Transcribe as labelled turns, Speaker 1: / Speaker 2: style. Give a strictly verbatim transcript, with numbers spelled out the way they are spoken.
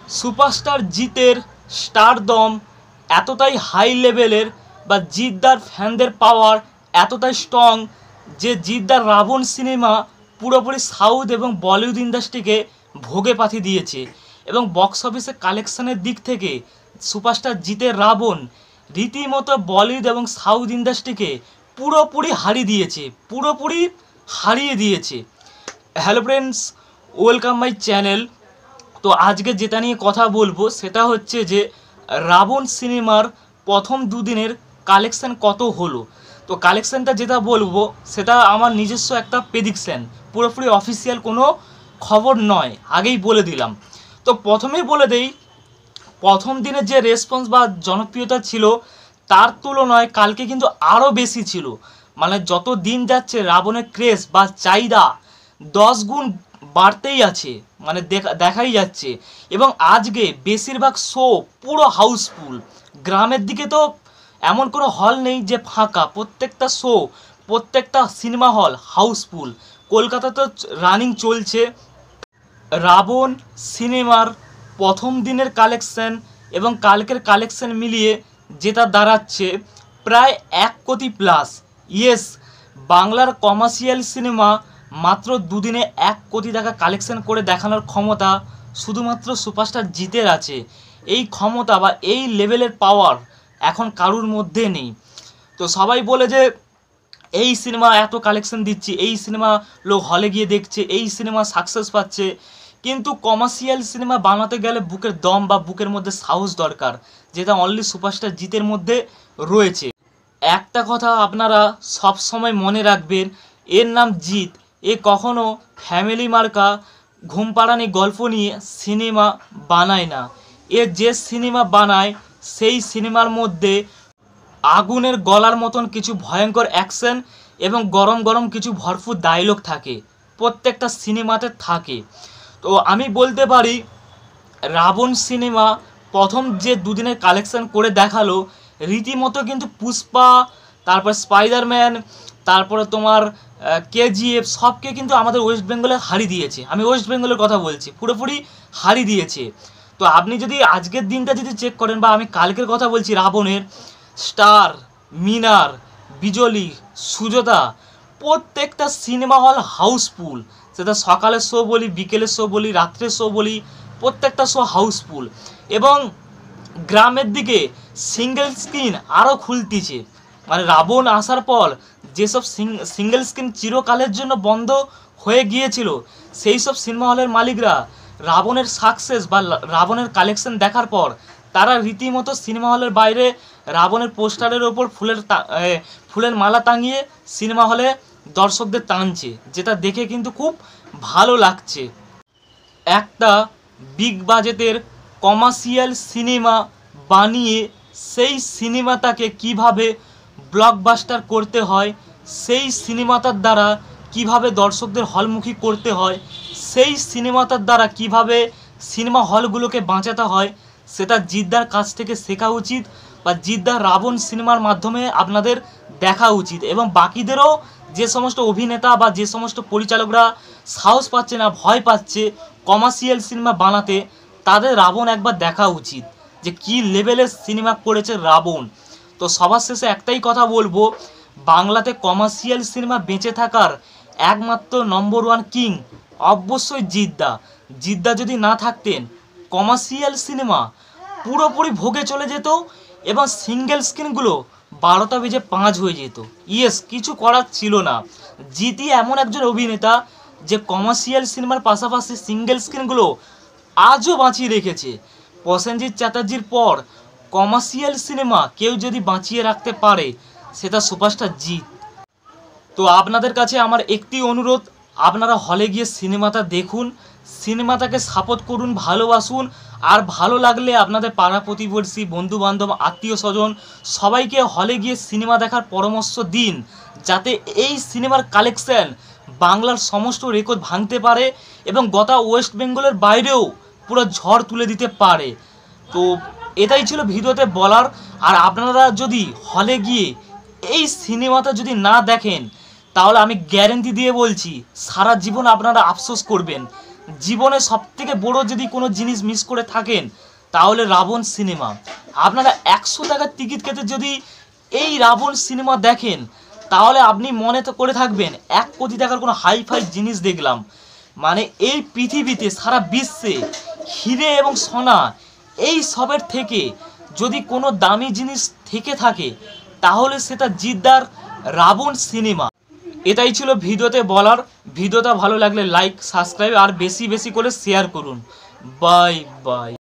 Speaker 1: Superstar জিতের stardom এতটাই high লেভেলের বা জিতদার ফ্যানদের পাওয়ার এতটাই স্ট্রং যে জিতদার রাবণ সিনেমা পুরোপুরি সাউথ এবং বলিউড ইন্ডাস্ট্রিকে ভোগে পাঠিয়ে দিয়েছে এবং বক্স অফিসে কালেকশনের দিক থেকে সুপারস্টার জিতের রাবণ রীতিমতো বলিউড এবং সাউথ ইন্ডাস্ট্রিকে পুরোপুরি হারিয়ে দিয়েছে পুরোপুরি হারিয়ে দিয়েছে hello friends, welcome my channel. তো আজকে যেটা নিয়ে কথা বলবো সেটা হচ্ছে যে রাবণ সিনেমার প্রথম দুদিনের কালেকশান কত হলো। তো কালেকশানটা যেটা বলবো সেটা আমার নিজস্ব একটা প্রেডিকশান, পুরোপুরি অফিসিয়াল কোনো খবর নয়, আগেই বলে দিলাম। তো প্রথমেই বলে দেই, প্রথম দিনের যে রেসপন্স বা জনপ্রিয়তা ছিল তার তুলনায় কালকে কিন্তু আরও বেশি ছিল। মানে যত দিন যাচ্ছে রাবণের ক্রেজ বা চাহিদা দশ গুণ বাড়তেই আছে, মানে দেখা দেখাই যাচ্ছে। এবং আজকে বেশিরভাগ শো পুরো হাউসফুল। গ্রামের দিকে তো এমন কোনো হল নেই যে ফাঁকা, প্রত্যেকটা শো প্রত্যেকটা সিনেমা হল হাউসফুল। কলকাতাতে রানিং চলছে। রাবণ সিনেমার প্রথম দিনের কালেকশন এবং কালকের কালেকশন মিলিয়ে যেটা দাঁড়াচ্ছে প্রায় এক কোটি প্লাস। ইয়েস, বাংলার কমার্শিয়াল সিনেমা মাত্র দুদিনে এক কোটি টাকা কালেকশন করে দেখানোর ক্ষমতা শুধুমাত্র সুপারস্টার জিতের আছে। এই ক্ষমতা বা এই লেভেলের পাওয়ার এখন কারুর মধ্যে নেই। তো সবাই বলে যে এই সিনেমা এত কালেকশন দিচ্ছে, এই সিনেমা লোক হলে গিয়ে দেখছে, এই সিনেমা সাকসেস পাচ্ছে। কিন্তু কমার্শিয়াল সিনেমা বানাতে গেলে বুকের দম বা বুকের মধ্যে সাহস দরকার, যেটা অনলি সুপারস্টার জিতের মধ্যে রয়েছে। একটা কথা আপনারা সব সময় মনে রাখবেন, এর নাম জিত। এ কখনো ফ্যামিলি মার্কা ঘুম পাড়ানি গল্প নিয়ে সিনেমা বানায় না। এ যে সিনেমা বানায় সেই সিনেমার মধ্যে আগুনের গলার মতন কিছু ভয়ঙ্কর অ্যাকশন এবং গরম গরম কিছু ভরপুর ডায়লগ থাকে, প্রত্যেকটা সিনেমাতে থাকে। তো আমি বলতে পারি রাবণ সিনেমা প্রথম যে দুদিনের কালেকশন করে দেখালো রীতিমতো কিন্তু পুষ্পা, তারপর স্পাইডারম্যান, তারপরে তোমার কেজিএফ সবকে কিন্তু আমাদের ওয়েস্ট বেঙ্গলে হারিয়ে দিয়েছে। আমি ওয়েস্ট বেঙ্গলের কথা বলছি, পুরোপুরি হারিয়ে দিয়েছে। তো আপনি যদি আজকের দিনটা যদি চেক করেন বা আমি কালকের কথা বলছি, রাবণের স্টার, মিনার, বিজলি, সুজাতা প্রত্যেকটা সিনেমা হল হাউসফুল। সেটা সকালের শো বলি, বিকেলের শো বলি, রাত্রের শো বলি, প্রত্যেকটা শো হাউসফুল। এবং গ্রামের দিকে সিঙ্গেল স্ক্রিন আরও খুলতিছে। মানে রাবণ আসার পর যেসব সিঙ্গেল স্ক্রিন চিরকালের জন্য বন্ধ হয়ে গিয়েছিল সেই সব সিনেমা হলের মালিকরা রাবণের সাকসেস বা রাবণের কালেকশন দেখার পর তারা রীতিমতো সিনেমা হলের বাইরে রাবণের পোস্টারের ওপর ফুলের ফুলের মালা টাঙিয়ে সিনেমা হলে দর্শকদের টানছে, যেটা দেখে কিন্তু খুব ভালো লাগছে। একটা বিগ বাজেটের কমার্শিয়াল সিনেমা বানিয়ে সেই সিনেমাটাকে কিভাবে ব্লকবাস্টার করতে হয়, সেই সিনেমাটার দ্বারা কিভাবে দর্শকদের হলমুখী করতে হয়, সেই সিনেমাটার দ্বারা কিভাবে সিনেমা হলগুলোকে বাঁচাতে হয়, সেটা জিতদার কাছ থেকে শেখা উচিত বা জিতদার রাবণ সিনেমার মাধ্যমে আপনাদের দেখা উচিত। এবং বাকিদেরও যে সমস্ত অভিনেতা বা যে সমস্ত পরিচালকরা সাহস পাচ্ছে না, ভয় পাচ্ছে কমার্শিয়াল সিনেমা বানাতে, তাদের রাবণ একবার দেখা উচিত যে কী লেভেলের সিনেমা করেছে রাবণ। তো সবার শেষে একটাই কথা বলবো, বাংলাতে কমার্শিয়াল সিনেমা বেঁচে থাকার একমাত্র নম্বর ওয়ান কিং অবশ্যই জিতদা। জিতদা যদি না থাকতেন কমার্শিয়াল সিনেমা পুরোপুরি ভোগে চলে যেত এবং সিঙ্গেল স্ক্রিনগুলো বারোটা বেজে পাঁচ হয়ে যেত। ইয়েস, কিছু করার ছিল না। জিতই এমন একজন অভিনেতা যে কমার্শিয়াল সিনেমার পাশাপাশি সিঙ্গেল স্ক্রিনগুলো আজও বাঁচিয়ে রেখেছে। প্রসেনজিৎ চ্যাটার্জির পর কমার্শিয়াল সিনেমা কেউ যদি বাঁচিয়ে রাখতে পারে সেটা সুপারস্টার জিত। তো আপনাদের কাছে আমার একটি অনুরোধ, আপনারা হলে গিয়ে সিনেমাটা দেখুন, সিনেমাটাকে সাপোর্ট করুন, ভালোবাসুন। আর ভালো লাগলে আপনাদের পাড়া প্রতিবেশী, বন্ধুবান্ধব, আত্মীয় স্বজন সবাইকে হলে গিয়ে সিনেমা দেখার পরামর্শ দিন, যাতে এই সিনেমার কালেকশন বাংলার সমস্ত রেকর্ড ভাঙতে পারে এবং গোটা ওয়েস্ট বেঙ্গলের বাইরেও পুরো ঝড় তুলে দিতে পারে। তো এটাই ছিল ভিডিওতে বলার। আর আপনারা যদি হলে গিয়ে এই সিনেমাটা যদি না দেখেন তাহলে আমি গ্যারেন্টি দিয়ে বলছি সারা জীবন আপনারা আফসোস করবেন জীবনে সবথেকে বড় যদি কোনো জিনিস মিস করে থাকেন তাহলে রাবণ সিনেমা। আপনারা একশো টাকার টিকিট কেটে যদি এই রাবণ সিনেমা দেখেন তাহলে আপনি মনে তো করে থাকবেন এক কোটি টাকার কোনো হাই ফাই জিনিস দেখলাম। মানে এই পৃথিবীতে সারা বিশ্বে হিরে এবং সোনা এই সবের থেকে যদি কোনো দামি জিনিস থেকে থাকে তাহলে সেটা জিদ্দার রাবণ সিনেমা। এটাই ছিল ভিডিওতে বলার। ভিডিওটা ভালো লাগলে লাইক, সাবস্ক্রাইব আর বেশি বেশি করে শেয়ার করুন। Bye by.